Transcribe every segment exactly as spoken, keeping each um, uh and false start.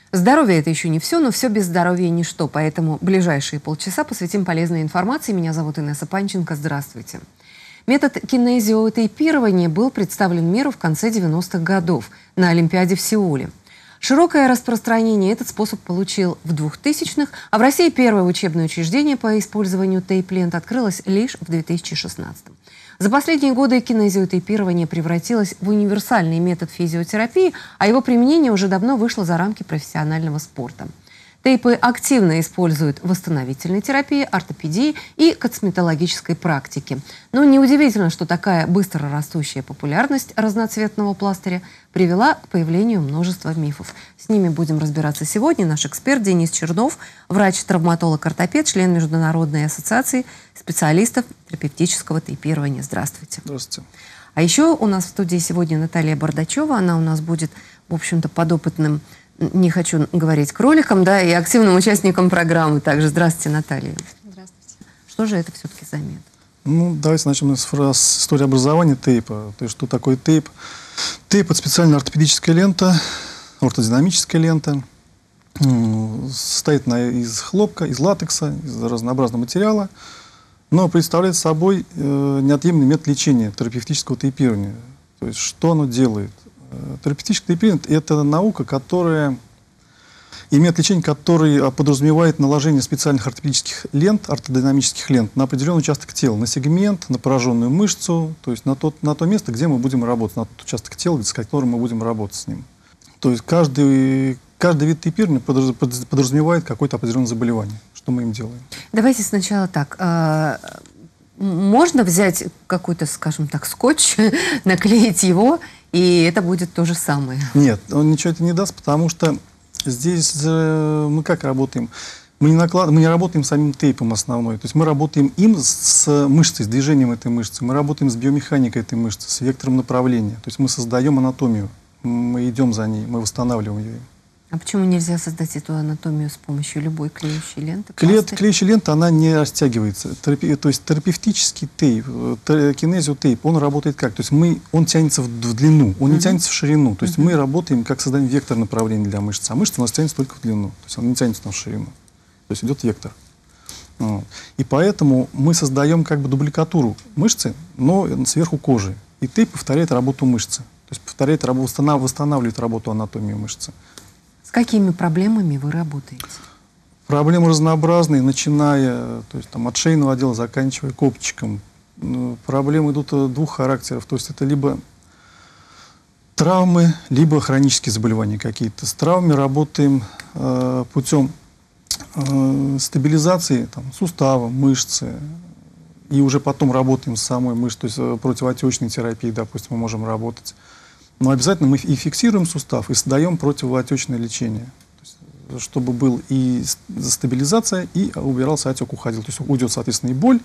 Здоровье – это еще не все, но все без здоровья – ничто. Поэтому ближайшие полчаса посвятим полезной информации. Меня зовут Инесса Панченко. Здравствуйте. Метод кинезиотейпирования был представлен миру в конце девяностых годов на Олимпиаде в Сеуле. Широкое распространение этот способ получил в двухтысячных, а в России первое учебное учреждение по использованию тейп-лент открылось лишь в две тысячи шестнадцатом. За последние годы кинезиотейпирование превратилось в универсальный метод физиотерапии, а его применение уже давно вышло за рамки профессионального спорта. Тейпы активно используют в восстановительной терапии, ортопедии и косметологической практике. Но неудивительно, что такая быстро растущая популярность разноцветного пластыря привела к появлению множества мифов. С ними будем разбираться сегодня. Наш эксперт Денис Чернов, врач-травматолог-ортопед, член Международной ассоциации специалистов терапевтического тейпирования. Здравствуйте. Здравствуйте. А еще у нас в студии сегодня Наталья Бардачева. Она у нас будет, в общем-то, подопытным, не хочу говорить кроликом, да, и активным участником программы также. Здравствуйте, Наталья. Здравствуйте. Что же это все-таки за метод? Ну, давайте начнем с фраз истории образования тейпа. То есть, что такое тейп? Тейп – это специальная ортопедическая лента, ортодинамическая лента. Состоит она из хлопка, из латекса, из разнообразного материала, но представляет собой э, неотъемлемый метод лечения терапевтического тейпирования. То есть, что оно делает? Терапевтическое тейпирование – это наука, которая имеет лечение, который подразумевает наложение специальных ортопедических лент, ортодинамических лент на определенный участок тела, на сегмент, на пораженную мышцу, то есть на, тот, на то место, где мы будем работать, на тот участок тела, с которым мы будем работать с ним. То есть каждый, каждый вид тейпирования подразумевает какое-то определенное заболевание, что мы им делаем. Давайте сначала так. Можно взять какой-то, скажем так, скотч, наклеить его, и это будет то же самое? Нет, он ничего это не даст, потому что здесь э, мы как работаем? Мы не, наклад... мы не работаем самим тейпом основной, то есть мы работаем им с мышцей, с движением этой мышцы, мы работаем с биомеханикой этой мышцы, с вектором направления, то есть мы создаем анатомию, мы идем за ней, мы восстанавливаем ее. А почему нельзя создать эту анатомию с помощью любой клеющей ленты? Клеят, клеющая лента, она не растягивается. Терапи, то есть терапевтический тейп, кинезиотейп, он работает как? То есть мы, он тянется в, в длину, он uh-huh. не тянется в ширину. То есть uh-huh. мы работаем, как создаем вектор направления для мышцы, а мышца у нас тянется только в длину. То есть она не тянется там в ширину. То есть идет вектор. Вот. И поэтому мы создаем как бы дубликатуру мышцы, но сверху кожи. И тейп повторяет работу мышцы. То есть повторяет, восстанавливает работу анатомии мышцы. С какими проблемами вы работаете? Проблемы разнообразные, начиная то есть, там, от шейного отдела, заканчивая копчиком. Проблемы идут двух характеров. То есть это либо травмы, либо хронические заболевания какие-то. С травмами работаем э, путем э, стабилизации там, сустава, мышцы. И уже потом работаем с самой мышцей, то есть противоотечной терапией, допустим, мы можем работать. Но обязательно мы и фиксируем сустав, и создаем противоотечное лечение. То есть, чтобы был и стабилизация, и убирался отек, уходил. То есть уйдет, соответственно, и боль,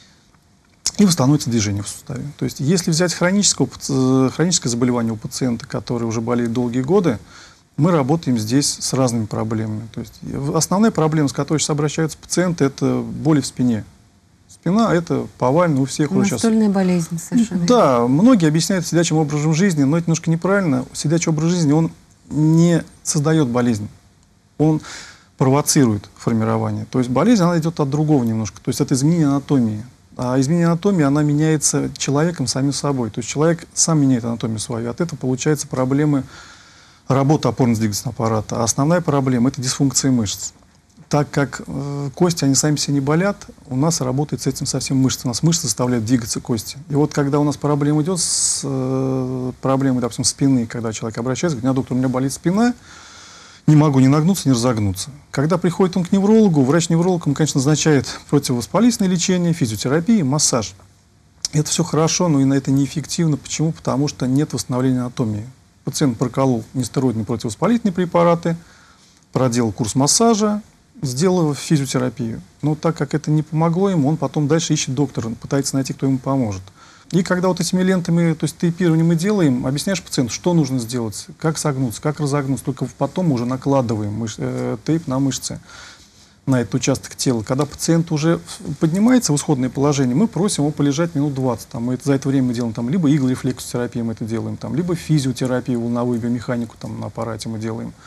и восстановится движение в суставе. То есть если взять хроническое, хроническое заболевание у пациента, который уже болеет долгие годы, мы работаем здесь с разными проблемами. То есть основная проблема, с которой сейчас обращаются пациенты, это боли в спине. Спина – это повально у всех. Настольная сейчас... болезнь совершенно. Да, многие объясняют сидячим образом жизни, но это немножко неправильно. Сидячий образ жизни, он не создает болезнь, он провоцирует формирование. То есть болезнь, она идет от другого немножко, то есть это изменение анатомии. А изменение анатомии, она меняется человеком самим собой. То есть человек сам меняет анатомию свою, от этого получаются проблемы работы опорно-двигательного аппарата. А основная проблема – это дисфункция мышц. Так как э, кости, они сами себе не болят, у нас работает с этим совсем мышцы. У нас мышцы заставляют двигаться кости. И вот когда у нас проблема идет с э, проблемой, допустим, спины, когда человек обращается, говорит: доктор, у меня болит спина, не могу ни нагнуться, ни разогнуться. Когда приходит он к неврологу, врач-невролог ему, конечно, назначает противовоспалительное лечение, физиотерапию, массаж. Это все хорошо, но и на это неэффективно. Почему? Потому что нет восстановления анатомии. Пациент проколол нестероидные противовоспалительные препараты, проделал курс массажа, сделал физиотерапию. Но так как это не помогло ему, он потом дальше ищет доктора, пытается найти, кто ему поможет. И когда вот этими лентами, то есть тейпирование мы делаем, объясняешь пациенту, что нужно сделать, как согнуться, как разогнуться. Только потом мы уже накладываем мыш, э, тейп на мышцы, на этот участок тела. Когда пациент уже поднимается в исходное положение, мы просим его полежать минут двадцать. Там, мы это, за это время мы делаем там, либо иглорефлексотерапию мы это делаем, там, либо физиотерапию, волновую биомеханику там, на аппарате мы делаем.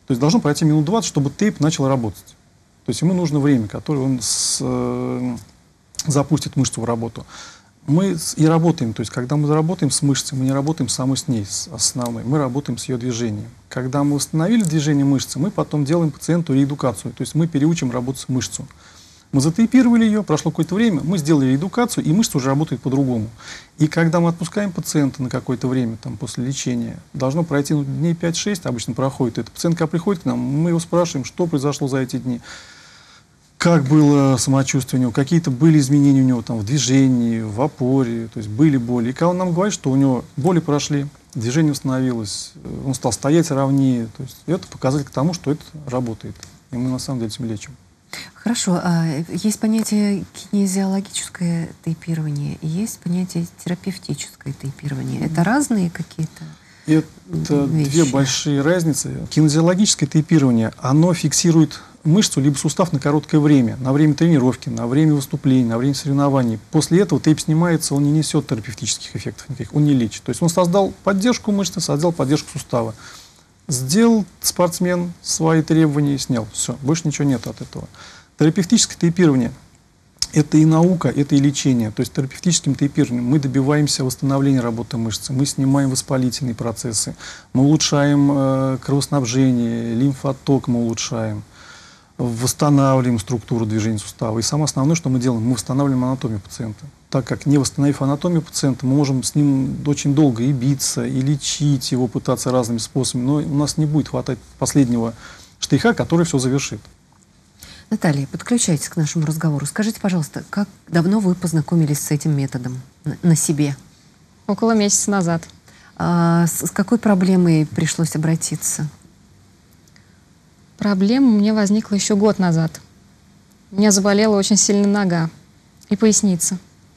То есть должно пройти минут двадцать, чтобы тейп начал работать. То есть ему нужно время, которое он с, э, запустит мышцу в работу. Мы и работаем, то есть когда мы работаем с мышцей, мы не работаем самой с ней, с основной, мы работаем с ее движением. Когда мы восстановили движение мышцы, мы потом делаем пациенту реэдукацию, то есть мы переучим работать мышцу. Мы затейпировали ее, прошло какое-то время, мы сделали реэдукацию, и мышца уже работает по-другому. И когда мы отпускаем пациента на какое-то время, там, после лечения, должно пройти ну, дней пять-шесть, обычно проходит. Это пациент, когда приходит к нам, мы его спрашиваем, что произошло за эти дни. Как было самочувствие у него, какие-то были изменения у него там, в движении, в опоре, то есть были боли. И когда он нам говорит, что у него боли прошли, движение восстановилось, он стал стоять ровнее, то есть это показатель к тому, что это работает. И мы на самом деле этим лечим. Хорошо. А есть понятие кинезиологическое тейпирование и есть понятие терапевтическое тейпирование. Mm-hmm. Это разные какие-то Это вещи? Две большие разницы. Кинезиологическое тейпирование, оно фиксирует мышцу либо сустав на короткое время, на время тренировки, на время выступлений, на время соревнований. После этого тейп снимается, он не несет терапевтических эффектов никаких, он не лечит. То есть он создал поддержку мышцы, создал поддержку сустава. Сделал спортсмен свои требования и снял. Все, больше ничего нет от этого. Терапевтическое тейпирование – это и наука, это и лечение. То есть терапевтическим тейпированием мы добиваемся восстановления работы мышцы, мы снимаем воспалительные процессы, мы улучшаем э, кровоснабжение, лимфоток мы улучшаем, восстанавливаем структуру движения сустава. И самое основное, что мы делаем, мы восстанавливаем анатомию пациента. Так как, не восстановив анатомию пациента, мы можем с ним очень долго и биться, и лечить его, пытаться разными способами, но у нас не будет хватать последнего штриха, который все завершит. Наталья, подключайтесь к нашему разговору. Скажите, пожалуйста, как давно вы познакомились с этим методом на, на себе? Около месяца назад. А с, с какой проблемой пришлось обратиться? Проблема у меня возникла еще год назад. У меня заболела очень сильно нога и поясница.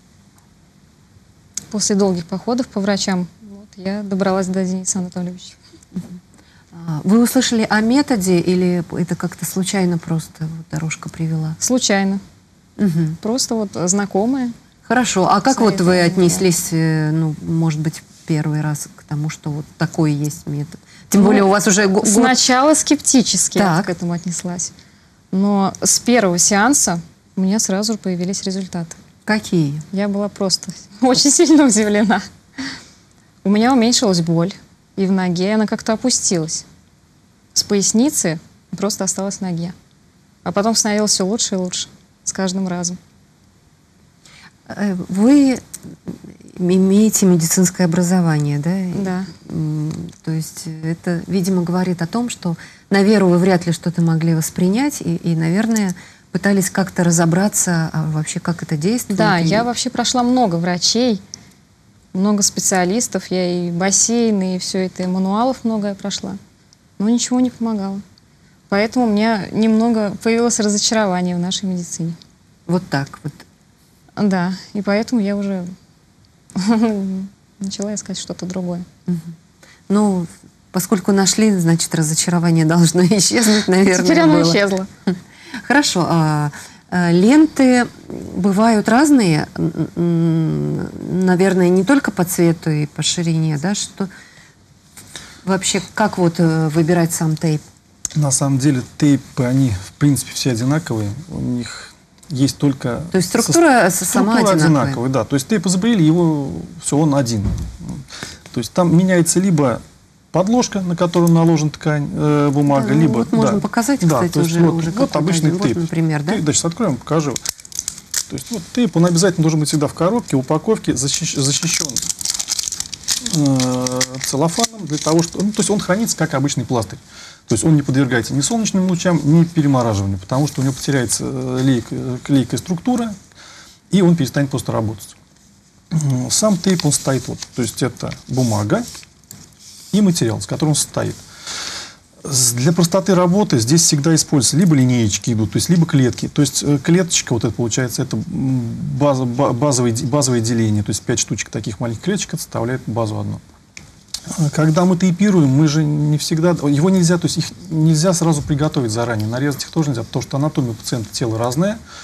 После долгих походов по врачам вот, я добралась до Дениса Анатольевича. Вы услышали о методе или это как-то случайно просто вот, дорожка привела? Случайно. Угу. Просто вот знакомая. Хорошо. А как вот вы Советовала. отнеслись, ну, может быть, первый раз к тому, что вот такой есть метод? Тем Ну, более у вас уже год... Сначала скептически я Так. к этому отнеслась. Но с первого сеанса у меня сразу появились результаты. Какие? Я была просто очень сильно удивлена. У меня уменьшилась боль, и в ноге она как-то опустилась. С поясницы просто осталась в ноге. А потом становилось все лучше и лучше с каждым разом. Вы имеете медицинское образование, да? Да. То есть это, видимо, говорит о том, что на веру вы вряд ли что-то могли воспринять и, и наверное, пытались как-то разобраться, а вообще как это действует. Да, и... я вообще прошла много врачей, много специалистов, я и бассейны, и все это, и мануалов много я прошла, но ничего не помогало. Поэтому у меня немного появилось разочарование в нашей медицине. Вот так вот. Да, и поэтому я уже начала искать что-то другое. Угу. Ну, поскольку нашли, значит, разочарование должно исчезнуть, наверное. Теперь оно было. исчезло. Хорошо. А, а, ленты бывают разные, наверное, не только по цвету и по ширине, да? Что вообще, как вот выбирать сам тейп? На самом деле тейпы, они в принципе все одинаковые. У них есть только... То есть структура со... сама структура одинаковая? одинаковая, да. То есть тейп изобрели, его все, он один. То есть там меняется либо подложка, на которую наложена ткань, э, бумага, да, ну, либо... Вот можно да, показать, да, кстати, то есть уже, вот, уже вот обычный один. тейп. Вот, например, да? Да, сейчас откроем, покажу. То есть вот тейп, он обязательно должен быть всегда в коробке, в упаковке, защищ, защищен э, целлофаном, для того, что... Ну, то есть он хранится как обычный пластырь. То есть он не подвергается ни солнечным лучам, ни перемораживанию, потому что у него потеряется лейка, клейкая структура, и он перестанет просто работать. Сам тейп, он стоит вот. То есть это бумага и материал, с которым он состоит. Для простоты работы здесь всегда используются либо линеечки идут, то есть либо клетки. То есть клеточка, вот это получается, это база, базовое, базовое деление. То есть пять штучек таких маленьких клеточек составляет базу одну. Когда мы тейпируем, мы же не всегда... Его нельзя, то есть их нельзя сразу приготовить заранее. Нарезать их тоже нельзя, потому что анатомия пациента тела разная.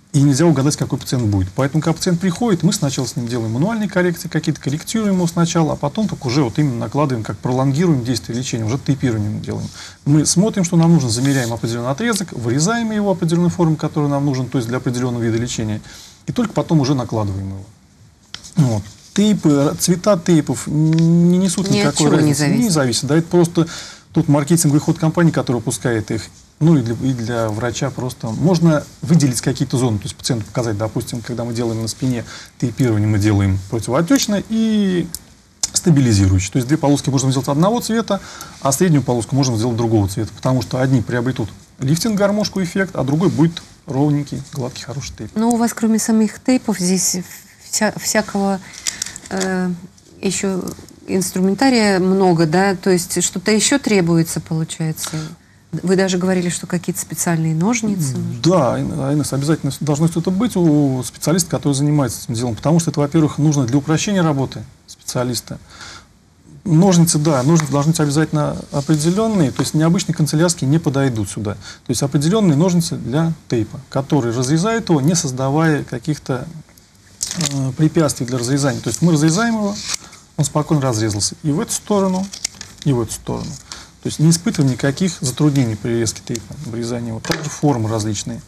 и нельзя угадать, какой пациент будет. Поэтому, когда пациент приходит, мы сначала с ним делаем мануальные коррекции, какие-то корректируем его сначала, а потом только уже вот именно накладываем, как пролонгируем действие лечения, уже тейпированием делаем. Мы смотрим, что нам нужно, замеряем определенный отрезок, вырезаем его определенной формы, который нам нужен, то есть для определенного вида лечения, и только потом уже накладываем его. Вот. Тейпы, цвета тейпов не несут Ни никакой от чего разницы. не зависит. Не зависит. Да, это просто тут маркетинговый ход компании, который выпускает их. Ну и для, и для врача просто можно выделить какие-то зоны, то есть пациенту показать, допустим, когда мы делаем на спине тейпирование, мы делаем противоотечное и стабилизирующее. То есть две полоски можем сделать одного цвета, а среднюю полоску можем сделать другого цвета, потому что одни приобретут лифтинг-гармошку эффект, а другой будет ровненький, гладкий, хороший тейп. Но у вас, кроме самих тейпов, здесь вся, всякого э, еще инструментария много, да? То есть что-то еще требуется, получается? Вы даже говорили, что какие-то специальные ножницы. Да, Инесса, обязательно должно что-то быть у специалиста, который занимается этим делом, потому что это, во-первых, нужно для упрощения работы специалиста. Ножницы, да, ножницы должны быть обязательно определенные, то есть необычные канцелярские не подойдут сюда. То есть определенные ножницы для тейпа, которые разрезают его, не создавая каких-то э, препятствий для разрезания. То есть мы разрезаем его, он спокойно разрезался и в эту сторону, и в эту сторону. То есть не испытываем никаких затруднений при резке тейпа, обрезания. Вот также формы различные.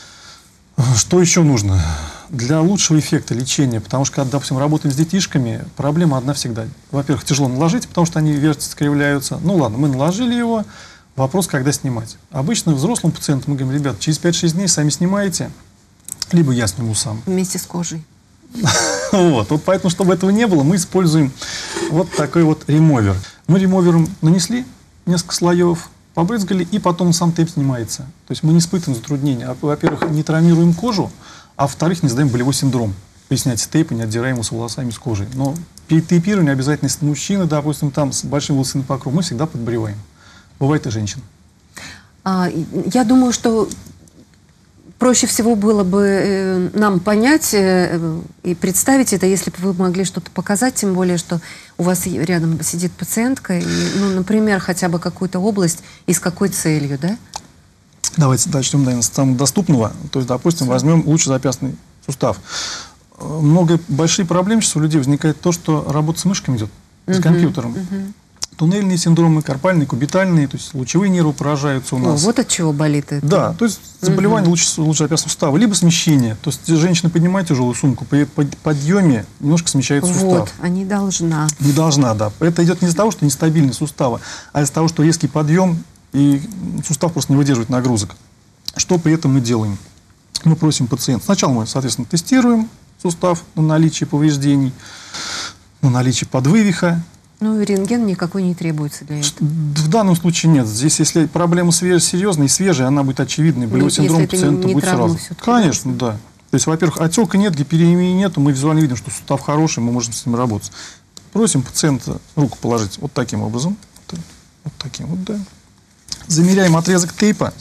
Что еще нужно? Для лучшего эффекта лечения, потому что, когда, допустим, работаем с детишками, проблема одна всегда. Во-первых, тяжело наложить, потому что они вертятся, кривляются. Ну ладно, мы наложили его, вопрос, когда снимать. Обычно взрослым пациентам мы говорим: ребят, через пять-шесть дней сами снимаете, либо я сниму сам. Вместе с кожей. Вот, вот поэтому, чтобы этого не было, мы используем вот такой вот ремовер. Мы ремовером нанесли несколько слоев, побрызгали, и потом сам тейп снимается. То есть мы не испытываем затруднения. Во-первых, не травмируем кожу, а во-вторых, не создаем болевой синдром. При снятии тейпа не отдираем его с волосами, с кожей. Но перед тейпированием обязательно, если мужчина, допустим, там с большим волосяным покровом, мы всегда подбриваем. Бывает и женщин. А, я думаю, что проще всего было бы э, нам понять э, и представить это, если бы вы могли что-то показать, тем более, что у вас рядом сидит пациентка, и, ну, например, хотя бы какую-то область и с какой целью, да? Давайте начнем, наверное, с самого доступного. То есть, допустим, возьмем лучезапястный сустав. Много, большие проблемы сейчас у людей возникает то, что работа с мышками идет, с Мгм, компьютером. мгм. Туннельные синдромы, карпальные, кубитальные, то есть лучевые нервы поражаются у О, нас. вот от чего болит это. Да, то есть заболевание лучше- лучезапястного сустава, либо смещение. То есть женщина поднимает тяжелую сумку, при под- подъеме немножко смещается сустав. Вот, а не должна. Не должна, да. Это идет не из-за того, что нестабильны суставы, а из-за того, что резкий подъем, и сустав просто не выдерживает нагрузок. Что при этом мы делаем? Мы просим пациента. Сначала мы, соответственно, тестируем сустав на наличие повреждений, на наличие подвывиха. Ну, и рентген никакой не требуется для этого. В данном случае нет. Здесь, если проблема свеж- серьезная и свежая, она будет очевидной. Болевой если синдром это пациента не будет травма сразу. всё-таки, Конечно, да. То есть, во-первых, отека нет, гиперемии нету, мы визуально видим, что сустав хороший, мы можем с ним работать. Просим пациента руку положить вот таким образом. Вот таким вот, да. Замеряем отрезок тейпа.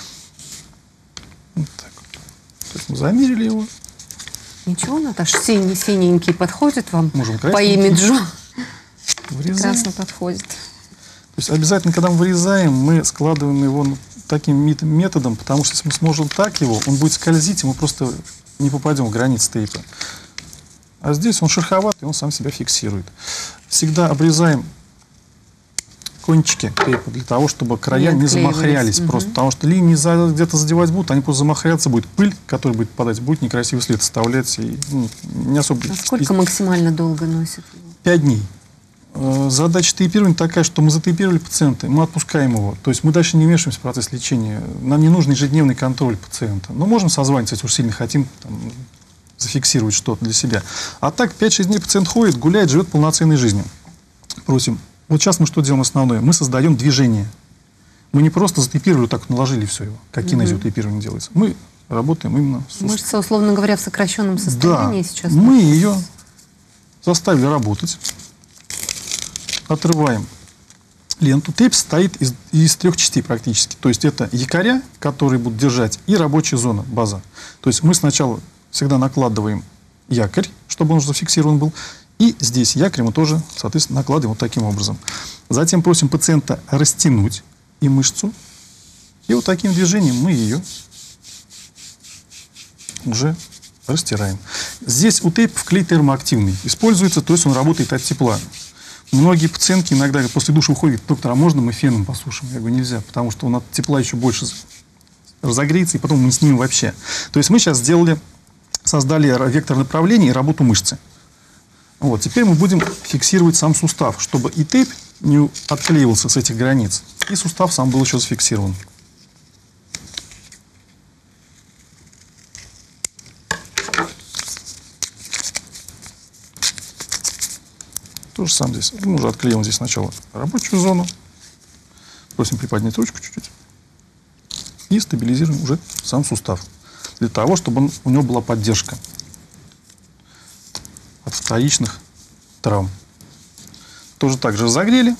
Вот так. То есть мы замерили его. Ничего, Наташа, синий, синенький подходит вам Можем по красненький. имиджу? Вырезаем. Прекрасно подходит. То есть обязательно, когда мы вырезаем, мы складываем его ну, таким мет- методом, потому что если мы сможем так его, он будет скользить, и мы просто не попадем в границы тейпа. А здесь он шероховатый, он сам себя фиксирует. Всегда обрезаем кончики тейпа для того, чтобы края Не не отклеивались. замахрялись. Мгм. Просто потому что линии за- где-то задевать будут, они просто замахряться, будет пыль, которая будет падать, будет некрасивый след оставлять. И, ну, не особо... А сколько максимально долго носит его? Пять дней. Э, Задача тейпирования такая, что мы затейпировали пациента, мы отпускаем его. То есть мы дальше не вмешиваемся в процесс лечения. Нам не нужен ежедневный контроль пациента. Но можем созваниваться, если уж сильно хотим там, зафиксировать что-то для себя. А так пять-шесть дней пациент ходит, гуляет, живет полноценной жизнью. Просим. Вот сейчас мы что делаем основное? Мы создаем движение. Мы не просто затейпировали, так наложили все его, как кинезиотейпирование делается. Мы работаем именно с суставом. Мышца, условно говоря, в сокращенном состоянии Да, сейчас. мы ее заставили работать. Отрываем ленту. Тейп состоит из, из трех частей практически. То есть это якоря, которые будут держать, и рабочая зона, база. То есть мы сначала всегда накладываем якорь, чтобы он уже зафиксирован был. И здесь якорь мы тоже, соответственно, накладываем вот таким образом. Затем просим пациента растянуть и мышцу. И вот таким движением мы ее уже растираем. Здесь у тейпов клей термоактивный используется, то есть он работает от тепла. Многие пациентки иногда после душа уходят: доктор, а можно мы феном посушим? Я говорю, нельзя, потому что он от тепла еще больше разогреется, и потом мы не снимем вообще. То есть мы сейчас сделали, создали вектор направления и работу мышцы. Вот, теперь мы будем фиксировать сам сустав, чтобы и тейп не отклеивался с этих границ, и сустав сам был еще зафиксирован. То же самое здесь. Мы уже отклеим здесь сначала рабочую зону. Просим приподнять ручку чуть-чуть. И стабилизируем уже сам сустав. Для того, чтобы он, у него была поддержка от вторичных травм. Тоже так же разогрели.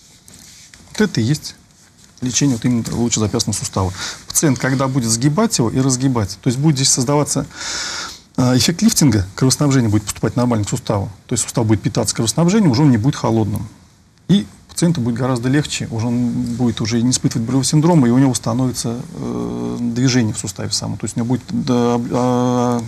Вот это и есть лечение вот именно лучезапястного сустава. Пациент, когда будет сгибать его и разгибать, то есть будет здесь создаваться эффект лифтинга, кровоснабжение будет поступать нормально к суставу. То есть сустав будет питаться кровоснабжением, уже он не будет холодным. И пациенту будет гораздо легче, уже он будет уже не испытывать болевого синдрома, и у него становится э, движение в суставе самом. То есть у него будет да, э,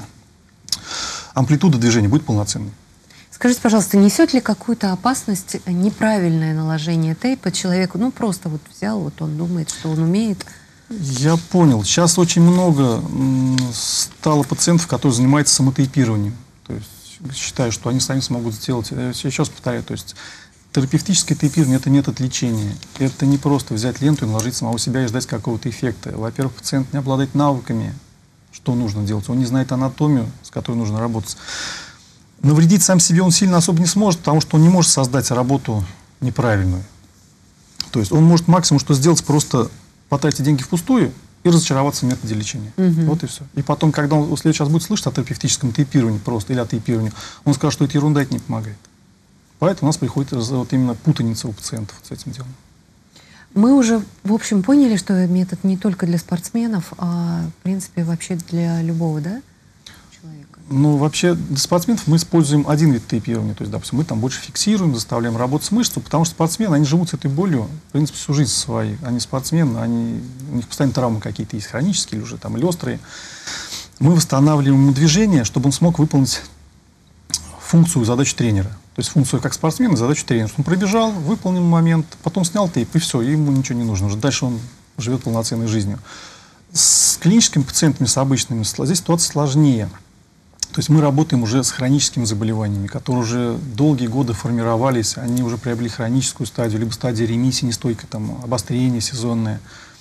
амплитуда движения будет полноценной. Скажите, пожалуйста, несет ли какую-то опасность неправильное наложение тейпа человеку? Ну, просто вот взял, вот он думает, что он умеет. Я понял. Сейчас очень много стало пациентов, которые занимаются самотейпированием. То есть считаю, что они сами смогут сделать. Я еще раз повторяю, то есть терапевтическое тейпирование – это метод лечения. Это не просто взять ленту и наложить самого себя и ждать какого-то эффекта. Во-первых, пациент не обладает навыками, что нужно делать. Он не знает анатомию, с которой нужно работать. Навредить сам себе он сильно особо не сможет, потому что он не может создать работу неправильную. То есть он может максимум что сделать, просто потратить деньги впустую и разочароваться в методе лечения. Угу. Вот и все. И потом, когда он в следующий раз будет слышать о терапевтическом тейпировании просто или о тейпировании, он скажет, что это ерунда, это не помогает. Поэтому у нас приходит вот именно путаница у пациентов вот с этим делом. Мы уже, в общем, поняли, что метод не только для спортсменов, а, в принципе, вообще для любого, да, человека? Ну, вообще, для спортсменов мы используем один вид тейпирования. То есть, допустим, мы там больше фиксируем, заставляем работать с мышцей, потому что спортсмены, они живут с этой болью, в принципе, всю жизнь своей. Они спортсмены, они, у них постоянно травмы какие-то есть, хронические или уже там, или острые. Мы восстанавливаем ему движение, чтобы он смог выполнить функцию, задачу тренера. То есть функцию как спортсмена, задачу тренера. Он пробежал, выполнил момент, потом снял тейп, и все, и ему ничего не нужно. Уже дальше он живет полноценной жизнью. С клиническими пациентами, с обычными, здесь ситуация сложнее. То есть мы работаем уже с хроническими заболеваниями, которые уже долгие годы формировались, они уже приобрели хроническую стадию, либо стадия ремиссии нестойкой, там, обострение сезонное.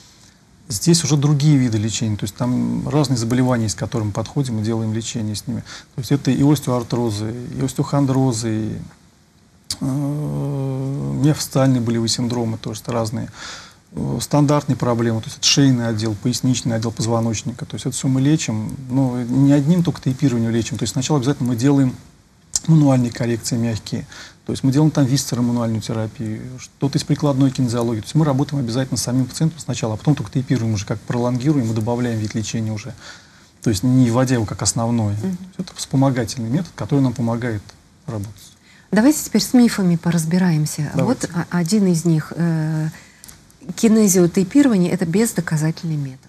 Здесь уже другие виды лечения, то есть там разные заболевания, с которыми мы подходим и делаем лечение с ними. То есть это и остеоартрозы, и остеохондрозы, и э, миофасциальные болевые синдромы, тоже разные. Стандартные проблемы, то есть это шейный отдел, поясничный отдел позвоночника. То есть это все мы лечим, но не одним только тейпированием лечим. То есть сначала обязательно мы делаем мануальные коррекции мягкие. То есть мы делаем там висцеромануальную терапию, что-то из прикладной кинезиологии. То есть мы работаем обязательно с самим пациентом сначала, а потом только тейпируем уже, как пролонгируем и добавляем вид лечения уже. То есть не вводя его как основное. Mm-hmm. Это вспомогательный метод, который нам помогает работать. Давайте теперь с мифами поразбираемся. Давайте. Вот один из них. Э, кинезиотейпирование – это бездоказательный метод.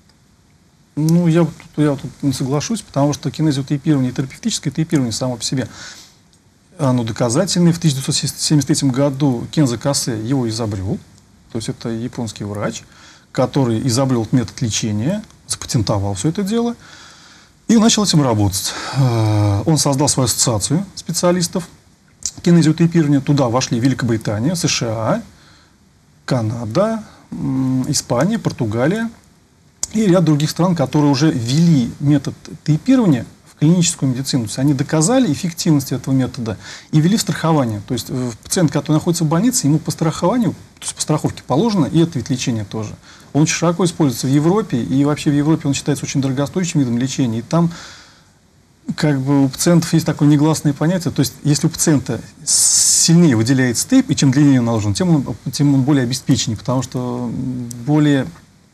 Ну, я, я тут не соглашусь, потому что кинезиотейпирование и терапевтическое тейпирование само по себе оно доказательное. В тысяча девятьсот семьдесят третьем году Кензо Касе его изобрел. То есть это японский врач, который изобрел метод лечения, запатентовал все это дело и начал этим работать. Он создал свою ассоциацию специалистов кинезиотейпирования. Туда вошли Великобритания, США, Канада, Испания, Португалия и ряд других стран, которые уже ввели метод тейпирования в клиническую медицину. То есть они доказали эффективность этого метода и ввели в страхование. То есть пациент, который находится в больнице, ему по страхованию, то есть по страховке положено, и это вид лечения тоже. Он очень широко используется в Европе, и вообще в Европе он считается очень дорогостоящим видом лечения. И там как бы у пациентов есть такое негласное понятие, то есть если у пациента сильнее выделяется тейп, и чем длиннее он наложен, тем он, тем он более обеспеченнее, потому что более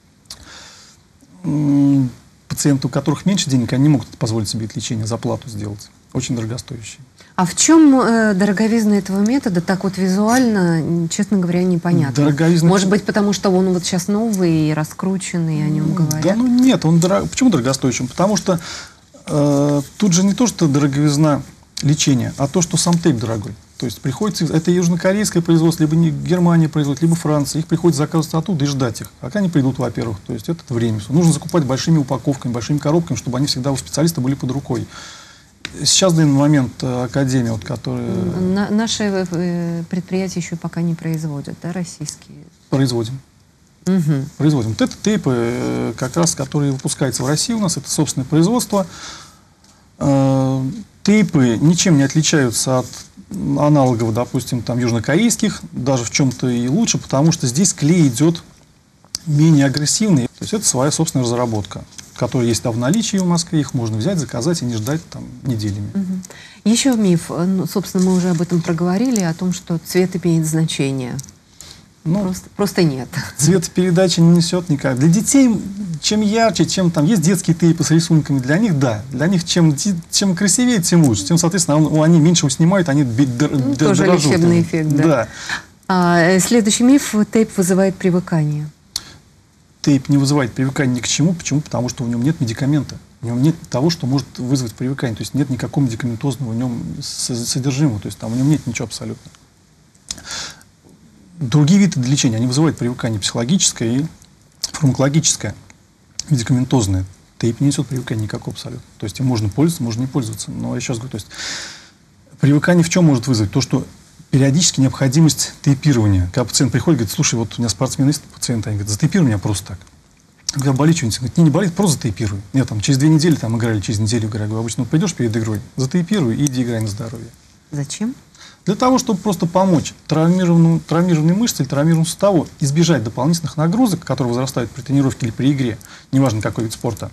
м, пациенты, у которых меньше денег, они не могут позволить себе это лечение за плату сделать. Очень дорогостоящее. А в чем э, дороговизна этого метода? Так вот визуально, честно говоря, непонятно. Дороговизна... Может быть, потому что он вот сейчас новый и раскрученный, о нем говорят? Да, ну нет, он дорог... почему дорогостоящим? Потому что э, тут же не то, что дороговизна лечения, а то, что сам тейп дорогой. То есть приходится, это южнокорейское производство, либо не Германия производит, либо Франция. Их приходится заказывать оттуда и ждать их. Пока они придут, во-первых. То есть это время. Нужно закупать большими упаковками, большими коробками, чтобы они всегда у специалиста были под рукой. Сейчас, в данный момент, академия, вот, которая... На, наши предприятия еще пока не производят, да, российские? Производим. Угу. Производим. Вот это тейпы, как раз, которые выпускаются в России у нас, это собственное производство. Тейпы ничем не отличаются от аналогов, допустим, там, южнокорейских, даже в чем-то и лучше, потому что здесь клей идет менее агрессивный. То есть это своя собственная разработка, которая есть в наличии в Москве, их можно взять, заказать и не ждать там неделями. Угу. Еще миф, ну, собственно, мы уже об этом проговорили, о том, что цвет имеет значение. Ну, просто, просто нет. Цветопередача не несет никак. Для детей, чем ярче, чем там есть детские тейпы с рисунками, для них да. Для них чем, чем красивее, тем лучше. Тем, соответственно, они меньше его снимают, они ну, тоже дорожут. Лечебный эффект, да. да. А, следующий миф: тейп вызывает привыкание. Тейп не вызывает привыкание ни к чему. Почему? Потому что в нем нет медикамента. В нем нет того, что может вызвать привыкание. То есть нет никакого медикаментозного в нем содержимого. То есть там в нем нет ничего абсолютно. Другие виды лечения, они вызывают привыкание психологическое и фармакологическое, медикаментозное. Тейп не несет привыкания никакого абсолютно. То есть им можно пользоваться, можно не пользоваться. Но я сейчас говорю, то есть привыкание в чем может вызвать? То, что периодически необходимость тейпирования. Когда пациент приходит, говорит: слушай, вот у меня спортсмен есть пациент, они говорят: затейпируй меня просто так. Когда болит что-нибудь, говорит: не, не болит, просто затейпируй. Нет, там через две недели там играли, через неделю играли. Обычно вот пойдешь перед игрой, затейпируй и иди играй на здоровье. Зачем? Для того, чтобы просто помочь травмированной мышце или травмированному суставу избежать дополнительных нагрузок, которые возрастают при тренировке или при игре, неважно какой вид спорта,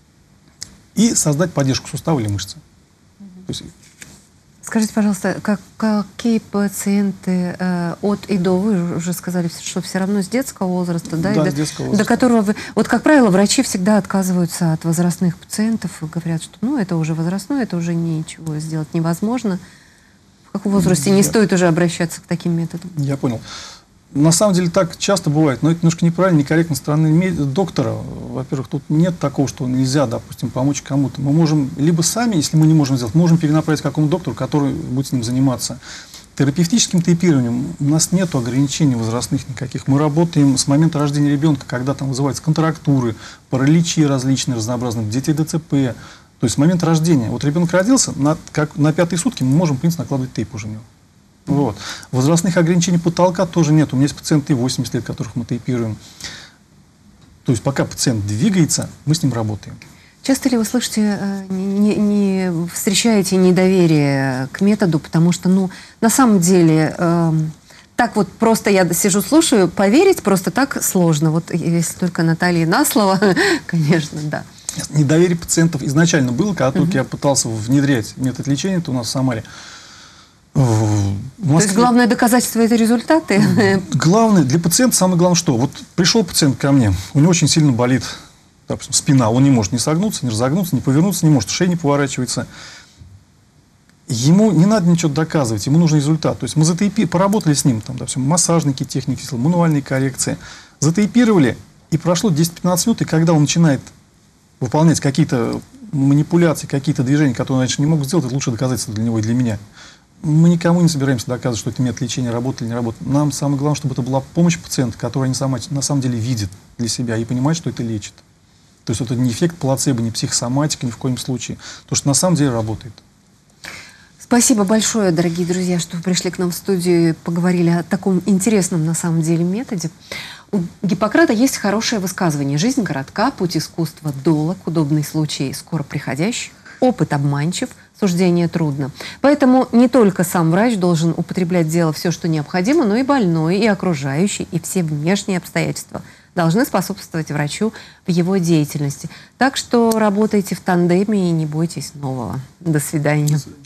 и создать поддержку сустава или мышцы. То есть... Скажите, пожалуйста, как, какие пациенты э, от и до, вы уже сказали, что все равно с детского возраста, да, да, и с до, детского возраста. До которого вы... Вот, как правило, врачи всегда отказываются от возрастных пациентов и говорят, что ну, это уже возрастное, это уже ничего сделать невозможно. В каком возрасте не я... стоит уже обращаться к таким методам? Я понял. На самом деле так часто бывает, но это немножко неправильно, некорректно со стороны доктора. Во-первых, тут нет такого, что нельзя, допустим, помочь кому-то. Мы можем либо сами, если мы не можем сделать, можем перенаправить к какому-то доктору, который будет с ним заниматься. Терапевтическим тейпированием у нас нет ограничений возрастных никаких. Мы работаем с момента рождения ребенка, когда там вызываются контрактуры, параличи различные, разнообразные, дети ДЦП. То есть с момента рождения. Вот ребенок родился, на, как, на пятые сутки мы можем, в принципе, накладывать тейп уже у него. Вот. Возрастных ограничений потолка тоже нет. У меня есть пациенты восемьдесят лет, которых мы тейпируем. То есть пока пациент двигается, мы с ним работаем. Часто ли вы слышите, не, не встречаете недоверие к методу, потому что, ну, на самом деле, э, так вот просто я сижу, слушаю, поверить просто так сложно. Вот если только Наталья на слово, конечно, да. Недоверие пациентов изначально было, когда только uh-huh. я пытался внедрять метод лечения, это у нас в Самаре. В То есть главное доказательство — это результаты? Главное, для пациента самое главное что? Вот пришел пациент ко мне, у него очень сильно болит, допустим, спина, он не может ни согнуться, ни разогнуться, ни повернуться, не может, шея не поворачивается. Ему не надо ничего доказывать, ему нужен результат. То есть мы затейпи, поработали с ним, там, допустим, массажники, техники, мануальные коррекции, затейпировали, и прошло десять-пятнадцать минут, и когда он начинает выполнять какие-то манипуляции, какие-то движения, которые он раньше не мог сделать, это лучшее доказательство для него и для меня. Мы никому не собираемся доказывать, что это метод лечения работает или не работает. Нам самое главное, чтобы это была помощь пациенту, который они сама, на самом деле видит для себя и понимает, что это лечит. То есть это не эффект плацебо, не психосоматика ни в коем случае. То, что на самом деле работает. Спасибо большое, дорогие друзья, что вы пришли к нам в студию и поговорили о таком интересном на самом деле методе. У Гиппократа есть хорошее высказывание: «Жизнь коротка, путь искусства долог, удобный случай скоро приходящий, опыт обманчив, суждение трудно». Поэтому не только сам врач должен употреблять в дело все, что необходимо, но и больной, и окружающий, и все внешние обстоятельства должны способствовать врачу в его деятельности. Так что работайте в тандеме и не бойтесь нового. До свидания.